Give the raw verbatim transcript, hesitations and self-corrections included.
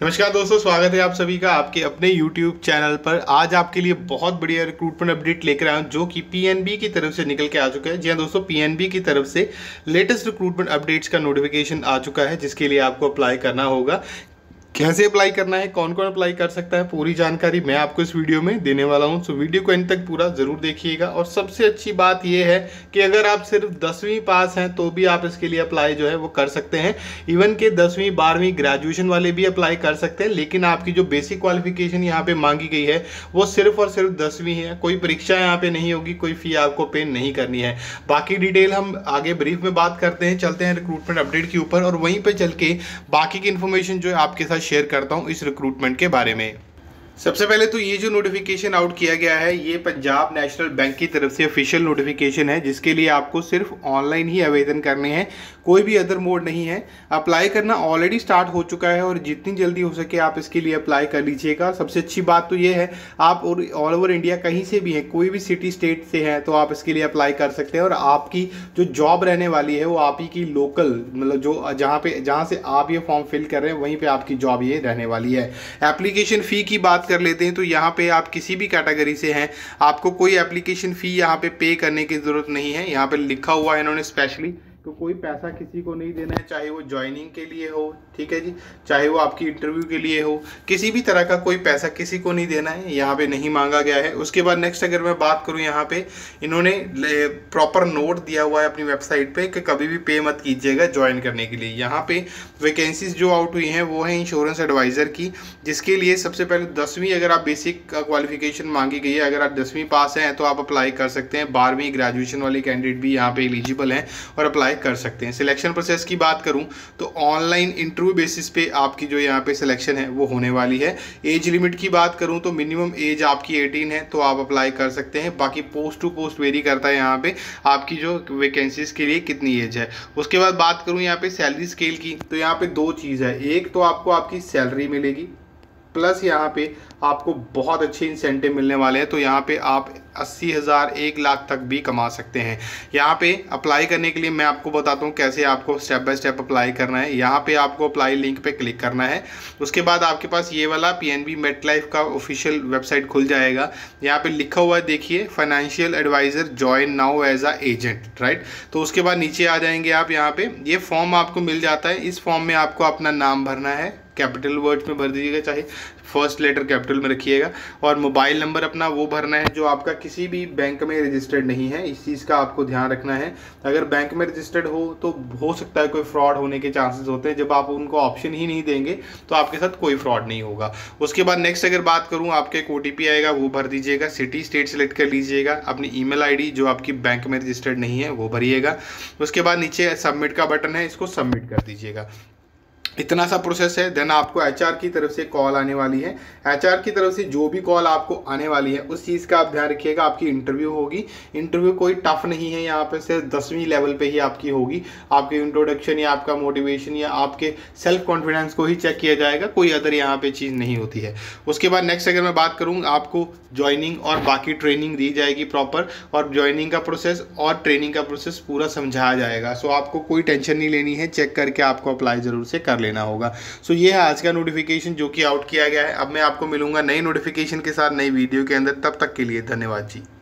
नमस्कार दोस्तों, स्वागत है आप सभी का आपके अपने YouTube चैनल पर। आज आपके लिए बहुत बढ़िया रिक्रूटमेंट अपडेट लेकर आया हूं जो कि पीएनबी की तरफ से निकल के आ चुका है। जी हाँ दोस्तों, पीएनबी की तरफ से लेटेस्ट रिक्रूटमेंट अपडेट्स का नोटिफिकेशन आ चुका है जिसके लिए आपको अप्लाई करना होगा। कैसे अप्लाई करना है, कौन कौन अप्लाई कर सकता है, पूरी जानकारी मैं आपको इस वीडियो में देने वाला हूं। सो वीडियो को एंड तक पूरा ज़रूर देखिएगा। और सबसे अच्छी बात यह है कि अगर आप सिर्फ दसवीं पास हैं तो भी आप इसके लिए अप्लाई जो है वो कर सकते हैं। इवन के दसवीं बारहवीं ग्रेजुएशन वाले भी अप्लाई कर सकते हैं, लेकिन आपकी जो बेसिक क्वालिफिकेशन यहाँ पे मांगी गई है वो सिर्फ और सिर्फ दसवीं है। कोई परीक्षा यहाँ पे नहीं होगी, कोई फी आपको पे नहीं करनी है। बाकी डिटेल हम आगे ब्रीफ में बात करते हैं। चलते हैं रिक्रूटमेंट अपडेट के ऊपर और वहीं पर चल के बाकी की इन्फॉर्मेशन जो है आपके साथ शेयर करता हूं इस रिक्रूटमेंट के बारे में। सबसे पहले तो ये जो नोटिफिकेशन आउट किया गया है ये पंजाब नेशनल बैंक की तरफ से ऑफिशियल नोटिफिकेशन है जिसके लिए आपको सिर्फ ऑनलाइन ही आवेदन करने हैं, कोई भी अदर मोड नहीं है। अप्लाई करना ऑलरेडी स्टार्ट हो चुका है और जितनी जल्दी हो सके आप इसके लिए अप्लाई कर लीजिएगा। सबसे अच्छी बात तो ये है आप ऑल ओवर इंडिया कहीं से भी हैं, कोई भी सिटी स्टेट से हैं तो आप इसके लिए अप्लाई कर सकते हैं। और आपकी जो जॉब रहने वाली है वो आप ही की लोकल, मतलब जो जहाँ पे जहाँ से आप ये फॉर्म फिल कर रहे हैं वहीं पर आपकी जॉब ये रहने वाली है। एप्लीकेशन फ़ी की बात कर लेते हैं तो यहाँ पे आप किसी भी कैटेगरी से हैं, आपको कोई एप्लीकेशन फ़ी यहाँ पे पे करने की ज़रूरत नहीं है। यहाँ पे लिखा हुआ है इन्होंने स्पेशली तो कोई पैसा किसी को नहीं देना है, चाहे वो ज्वाइनिंग के लिए हो, ठीक है जी, चाहे वो आपकी इंटरव्यू के लिए हो, किसी भी तरह का कोई पैसा किसी को नहीं देना है, यहाँ पे नहीं मांगा गया है। उसके बाद नेक्स्ट अगर मैं बात करूँ, यहाँ पे इन्होंने प्रॉपर नोट दिया हुआ है अपनी वेबसाइट पे कि कभी भी पे मत कीजिएगा ज्वाइन करने के लिए। यहाँ पे वैकेंसीज जो आउट हुई हैं वो है इंश्योरेंस एडवाइज़र की, जिसके लिए सबसे पहले दसवीं अगर आप बेसिक क्वालिफिकेशन मांगी गई है, अगर आप दसवीं पास हैं तो आप अप्लाई कर सकते हैं। बारहवीं ग्रेजुएशन वाले कैंडिडेट भी यहाँ पे एलिजिबल हैं और अप्लाई कर सकते हैं। सिलेक्शन प्रोसेस की बात करूं तो ऑनलाइन इंटरव्यू बेसिस पे आपकी जो यहाँ पे सिलेक्शन है वो होने वाली है। एज लिमिट की बात करूं तो मिनिमम एज आपकी अठारह है तो आप अप्लाई कर सकते हैं। बाकी पोस्ट टू पोस्ट वेरी करता है यहाँ पे आपकी जो वैकेंसीज के लिए कितनी एज है। उसके बाद बात करूं यहाँ पे सैलरी स्केल की तो यहाँ पे दो चीज़ है, एक तो आपको आपकी सैलरी मिलेगी प्लस यहाँ पे आपको बहुत अच्छे इंसेंटिव मिलने वाले हैं। तो यहाँ पे आप अस्सी हज़ार एक लाख तक भी कमा सकते हैं। यहाँ पे अप्लाई करने के लिए मैं आपको बताता हूँ कैसे आपको स्टेप बाय स्टेप अप्लाई करना है। यहाँ पे आपको अप्लाई लिंक पे क्लिक करना है। उसके बाद आपके पास ये वाला पीएनबी मेटलाइफ का ऑफिशियल वेबसाइट खुल जाएगा। यहाँ पे लिखा हुआ है देखिए, financial advisor join now as a agent, right. तो उसके बाद नीचे आ जाएंगे आप, यहाँ पे ये फॉर्म आपको मिल जाता है। इस फॉर्म में आपको अपना नाम भरना है, कैपिटल वर्ड्स में भर दीजिएगा, चाहे फर्स्ट लेटर कैपिटल में रखिएगा। और मोबाइल नंबर अपना वो भरना है जो आपका किसी भी बैंक में रजिस्टर्ड नहीं है, इस चीज़ का आपको ध्यान रखना है। अगर बैंक में रजिस्टर्ड हो तो हो सकता है कोई फ्रॉड होने के चांसेस होते हैं। जब आप उनको ऑप्शन ही नहीं देंगे तो आपके साथ कोई फ्रॉड नहीं होगा। उसके बाद नेक्स्ट अगर बात करूँ, आपके एक ओटीपी आएगा वो भर दीजिएगा। सिटी स्टेट सेलेक्ट कर लीजिएगा। अपनी ईमेल आईडी जो आपकी बैंक में रजिस्टर्ड नहीं है वो भरिएगा। उसके बाद नीचे सबमिट का बटन है, इसको सबमिट कर दीजिएगा। इतना सा प्रोसेस है। देन आपको एचआर की तरफ से कॉल आने वाली है। एचआर की तरफ से जो भी कॉल आपको आने वाली है उस चीज़ का आप ध्यान रखिएगा। आपकी इंटरव्यू होगी, इंटरव्यू कोई टफ नहीं है, यहाँ पे सिर्फ दसवीं लेवल पे ही आपकी होगी। आपके इंट्रोडक्शन या आपका मोटिवेशन या आपके सेल्फ कॉन्फिडेंस को ही चेक किया जाएगा, कोई अदर यहाँ पे चीज़ नहीं होती है। उसके बाद नेक्स्ट अगर मैं बात करूँ, आपको ज्वाइनिंग और बाकी ट्रेनिंग दी जाएगी प्रॉपर, और ज्वाइनिंग का प्रोसेस और ट्रेनिंग का प्रोसेस पूरा समझाया जाएगा। सो आपको कोई टेंशन नहीं लेनी है, चेक करके आपको अप्लाई ज़रूर से कर लेना होगा। सो so, ये है आज का नोटिफिकेशन जो कि आउट किया गया है। अब मैं आपको मिलूंगा नई नोटिफिकेशन के साथ नई वीडियो के अंदर। तब तक के लिए धन्यवाद जी।